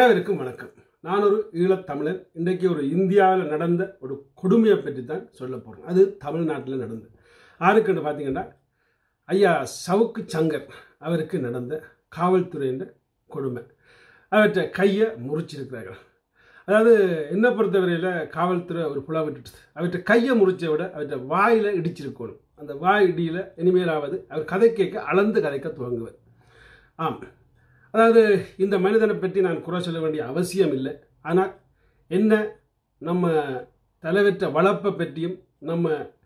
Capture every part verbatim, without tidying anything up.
அனைவருக்கும் வணக்கம். நான் ஒரு ஈழத்தமிழன். இன்றைக்கு ஒரு இந்தியாவில் நடந்த ஒரு கொடுமையை பற்றி தான் சொல்ல போகிறேன். அது தமிழ்நாட்டில் நடந்தது. யாருக்குன்னு பார்த்தீங்கன்னா ஐயா சவுக்கு சங்கர் அவருக்கு நடந்த காவல்துறையின் கொடுமை. அவற்றை கையை முறிச்சிருக்கிறார்கள். அதாவது என்ன பொறுத்தவரையில் காவல்துறை ஒரு புலா விட்டுட்டு அவற்றை கையை முறிச்சை விட அவற்றை வாயில் இடிச்சிருக்கணும். அந்த வாய் இடியில் இனிமேலாவது அவர் கதை கேட்க அளந்து கதைக்க துவங்குவார். ஆம், அதாவது இந்த மனிதனை பற்றி நான் குறை சொல்ல வேண்டிய அவசியம் இல்லை. ஆனால் என்ன நம்ம தலைவற்ற வளர்ப்பை பற்றியும் நம்ம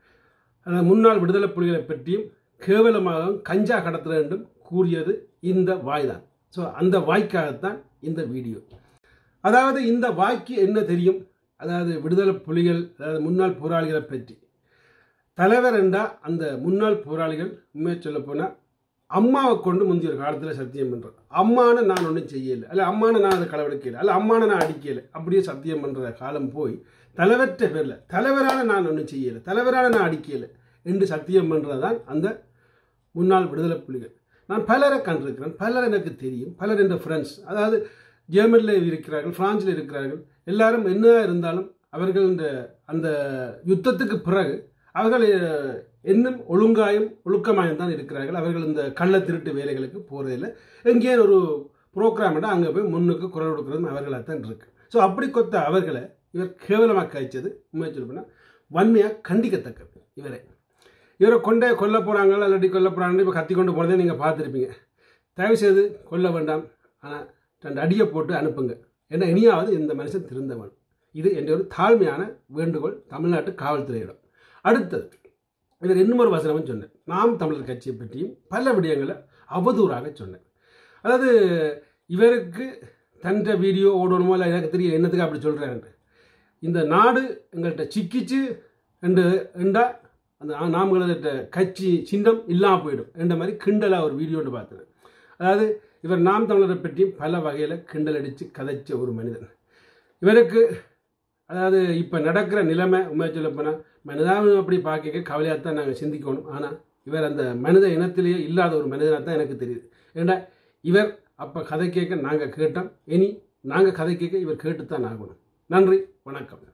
முன்னாள் விடுதலை புலிகளை பற்றியும் கேவலமாக கஞ்சா கடத்துற என்றும் கூறியது இந்த வாய் தான். ஸோ அந்த வாய்க்காகத்தான் இந்த வீடியோ. அதாவது இந்த வாய்க்கு என்ன தெரியும்? அதாவது விடுதலை புலிகள், அதாவது முன்னாள் போராளிகளை பற்றி தலைவர் என்றால் அந்த முன்னாள் போராளிகள் உண்மையை சொல்ல போனால் அம்மாவை கொண்டு முந்தைய ஒரு காலத்தில் சத்தியம் பண்ணுறேன். அம்மானு நான் ஒன்றும் செய்யலை, அல்ல அம்மானு நான் அதை களவெடுக்கலை, அல்ல அம்மானு நான் அடிக்கலை, அப்படியே சத்தியம் பண்ணுற காலம் போய் தலைவற்ற பேரில் தலைவரான நான் ஒன்றும் செய்யலை, தலைவரான நான் அடிக்கலை என்று சத்தியம் பண்ணுறது தான் அந்த முன்னாள் விடுதலை புலிகள். நான் பலரை கண்டிருக்கிறேன், பலர் எனக்கு தெரியும், பலர் என்ற ஃப்ரெண்ட்ஸ், அதாவது ஜெர்மனியில் இருக்கிறார்கள், பிரான்ஸில் இருக்கிறார்கள். எல்லாரும் என்ன இருந்தாலும் அவர்கள் இந்த அந்த யுத்தத்துக்கு பிறகு அவர்கள் இன்னும் ஒழுங்காயும் ஒழுக்கமாயும் தான் இருக்கிறார்கள். அவர்கள் இந்த கள்ள திருட்டு வேலைகளுக்கு போகிறதில்லை. எங்கேயே ஒரு ப்ரோக்ராம் அங்கே போய் முன்னுக்கு குரல் கொடுக்குறதும் அவர்களாக தான் இருக்கு. ஸோ அப்படி கொத்த அவர்களை இவர் கேவலமாக காய்ச்சது உண்மையை சொல்லப்போனால் வன்மையாக கண்டிக்கத்தக்கது. இவரை இவரை கொண்டே கொல்ல போகிறாங்களா இல்லாட்டி கொல்ல போகிறாங்கன்னு இப்போ கத்தி கொண்டு போனதே நீங்கள் பார்த்துருப்பீங்க. தயவுசெய்து கொல்ல வேண்டாம், ஆனால் ரெண்டு அடியை போட்டு அனுப்புங்க. ஏன்னா இனியாவது இந்த மனுஷன் திருந்தவன். இது என்ற ஒரு தாழ்மையான வேண்டுகோள் தமிழ்நாட்டு காவல்துறையிடம். அடுத்தது, இவர் இன்னும் ஒரு வசனமும் சொன்னேன். நாம் தமிழர் கட்சியை பற்றியும் பல விடயங்களை அவதூறாக சொன்னேன். அதாவது இவருக்கு தன்ற வீடியோ ஓடணுமோ இல்லை எனக்கு தெரியும் என்னத்துக்கு அப்படி சொல்கிறாரு. இந்த நாடு எங்கள்கிட்ட சிக்கிச்சு என்று என்றா அந்த நாம்கள கட்சி சின்னம் இல்லாமல் போயிடும் என்ற மாதிரி கிண்டலாக ஒரு வீடியோன்னு பார்த்தேன். அதாவது இவர் நாம் தமிழரை பற்றியும் பல வகையில் கிண்டல் அடித்து கதைச்ச ஒரு மனிதன். இவருக்கு அதாவது இப்போ நடக்கிற நிலைமை உண்மையை சொல்ல போனால் மனிதாவும் அப்படி பார்க்க கவலையாக தான் நாங்கள் சிந்திக்கணும். ஆனால் இவர் அந்த மனித இனத்திலேயே இல்லாத ஒரு மனிதனாக தான் எனக்கு தெரியுது. ஏன்னா இவர் அப்போ கதை கேட்க நாங்கள் கேட்டோம், இனி நாங்கள் கதை கேட்க இவர் கேட்டுத்தான் ஆகணும். நன்றி, வணக்கம்.